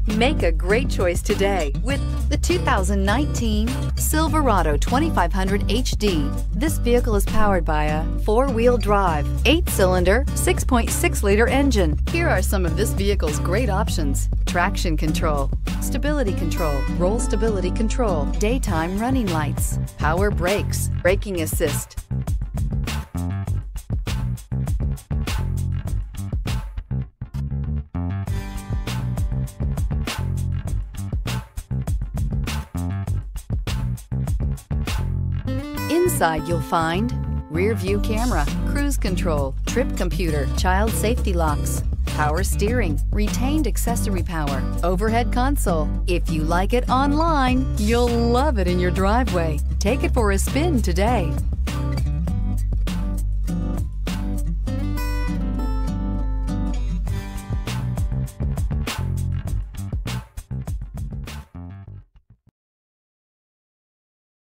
Make a great choice today with the 2019 Silverado 2500HD. This vehicle is powered by a 4-wheel drive, 8-cylinder, 6.6-liter engine. Here are some of this vehicle's great options: traction control, stability control, roll stability control, daytime running lights, power brakes, braking assist. Inside you'll find rear view camera, cruise control, trip computer, child safety locks, power steering, retained accessory power, overhead console. If you like it online, you'll love it in your driveway. Take it for a spin today.